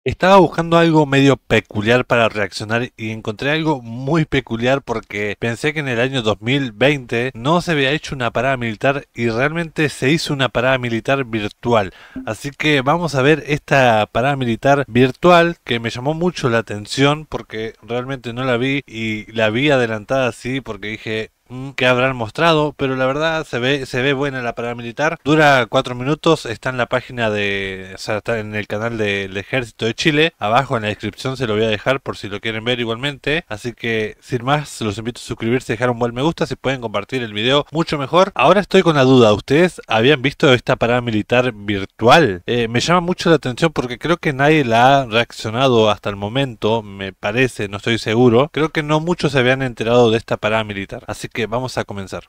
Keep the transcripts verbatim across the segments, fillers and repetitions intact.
Estaba buscando algo medio peculiar para reaccionar y encontré algo muy peculiar porque pensé que en el año dos mil veinte no se había hecho una parada militar y realmente se hizo una parada militar virtual. Así que vamos a ver esta parada militar virtual que me llamó mucho la atención porque realmente no la vi y la vi adelantada así porque dije... que habrán mostrado, pero la verdad se ve se ve buena la parada militar. Dura cuatro minutos, está en la página de, o sea, está en el canal del Ejército de Chile. Abajo en la descripción se lo voy a dejar por si lo quieren ver igualmente. Así que sin más, los invito a suscribirse, dejar un buen me gusta, si pueden compartir el video mucho mejor. Ahora estoy con la duda, ¿ustedes habían visto esta parada militar virtual? Eh, me llama mucho la atención porque creo que nadie la ha reaccionado hasta el momento, me parece, no estoy seguro. Creo que no muchos se habían enterado de esta parada militar, así que vamos a comenzar.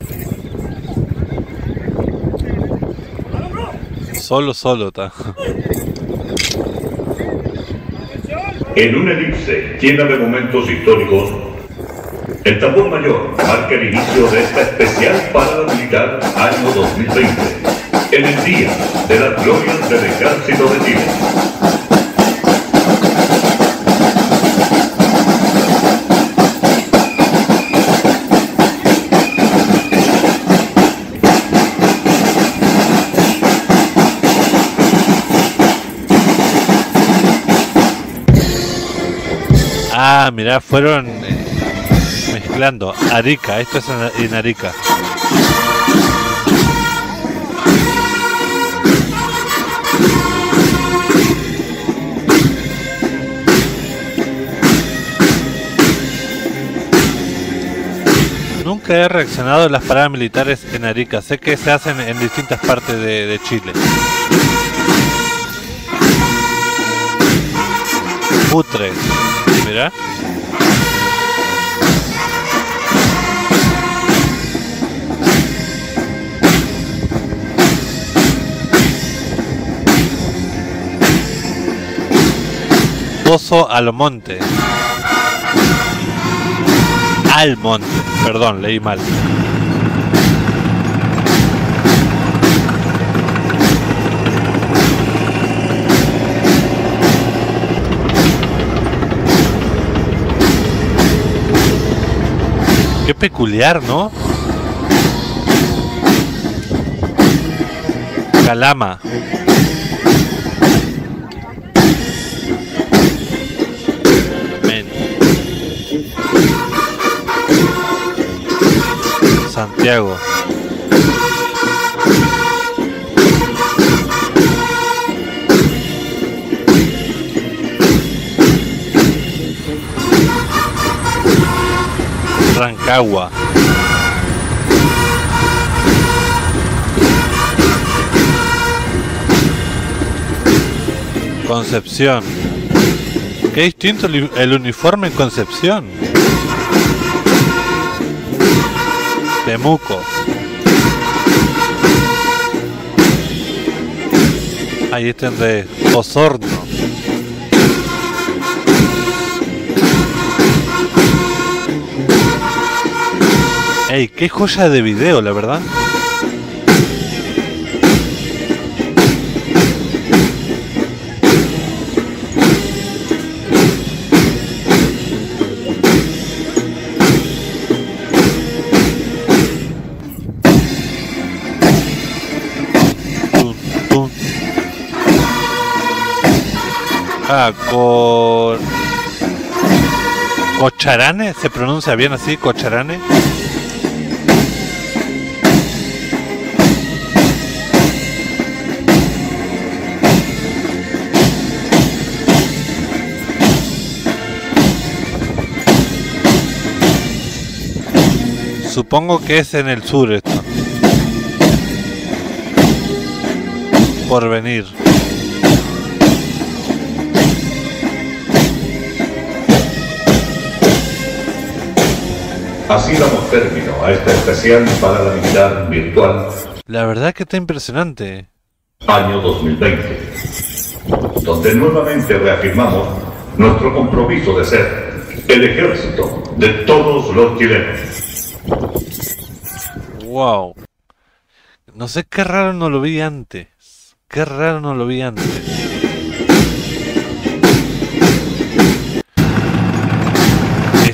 Solo, solo, ta. En una elipse llena de momentos históricos, el tambor mayor marca el inicio de esta especial parada militar año dos mil veinte, en el día de las glorias del Ejército de Chile. Ah, mirá, fueron eh, mezclando Arica, esto es en, en Arica. Nunca he reaccionado a las paradas militares en Arica, sé que se hacen en distintas partes de, de Chile. Putre. Mira. Pozo Almonte. Almonte. Perdón, leí mal. Qué peculiar, ¿no? Calama. Men. Santiago. Rancagua. Concepción. Qué distinto el uniforme en Concepción. Temuco. Ahí están de Osorno. Ey, qué joya de video, la verdad. Tum, tum. Ah, con... Cocharane, ¿se pronuncia bien así? Cocharane. Supongo que es en el sur esto. Porvenir. Así damos término a esta especial parada militar virtual. La verdad que está impresionante. Año dos mil veinte, donde nuevamente reafirmamos nuestro compromiso de ser el ejército de todos los chilenos. Wow. No sé qué raro no lo vi antes. Qué raro no lo vi antes.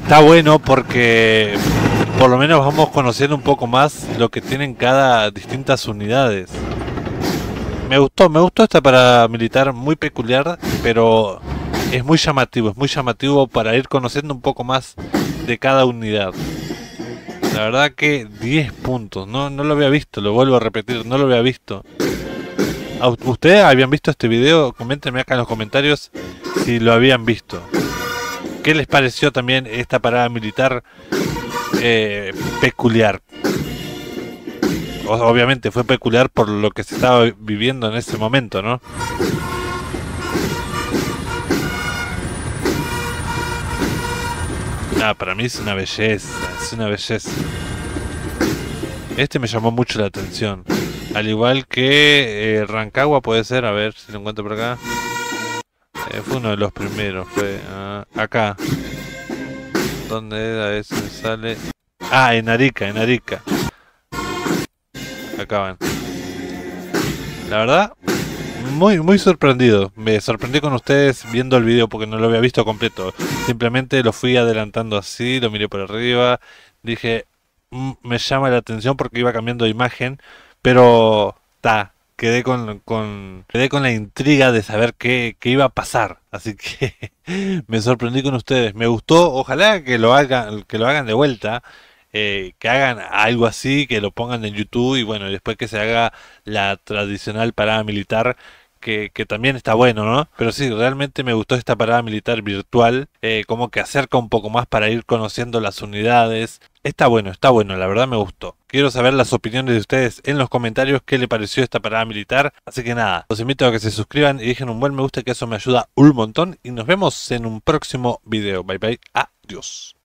está bueno porque por lo menos vamos conociendo un poco más lo que tienen cada distintas unidades. Me gustó, me gustó esta parada militar, muy peculiar, pero es muy llamativo, es muy llamativo para ir conociendo un poco más de cada unidad. La verdad que diez puntos, no, no lo había visto, lo vuelvo a repetir, no lo había visto. ¿Ustedes habían visto este video? Coméntenme acá en los comentarios si lo habían visto. ¿Qué les pareció también esta parada militar eh, peculiar? Obviamente fue peculiar por lo que se estaba viviendo en ese momento, ¿no? Ah, para mí es una belleza, es una belleza. Este me llamó mucho la atención. Al igual que eh, Rancagua puede ser, a ver si lo encuentro por acá. Eh, fue uno de los primeros, fue uh, acá. ¿Dónde era ese? Me sale... Ah, en Arica, en Arica. Acá van. La verdad, muy muy sorprendido. Me sorprendí con ustedes viendo el video porque no lo había visto completo. Simplemente lo fui adelantando así, lo miré por arriba. Dije, mmm, me llama la atención porque iba cambiando de imagen. Pero, ta, quedé con, con, quedé con la intriga de saber qué, qué iba a pasar. Así que me sorprendí con ustedes. Me gustó, ojalá que lo hagan, que lo hagan de vuelta. Eh, que hagan algo así, que lo pongan en YouTube y bueno, después que se haga la tradicional parada militar, que, que también está bueno, ¿no? Pero sí, realmente me gustó esta parada militar virtual, eh, como que acerca un poco más para ir conociendo las unidades. Está bueno, está bueno, la verdad me gustó. Quiero saber las opiniones de ustedes en los comentarios, qué le pareció esta parada militar. Así que nada, los invito a que se suscriban y dejen un buen me gusta, que eso me ayuda un montón. Y nos vemos en un próximo video. Bye bye, adiós.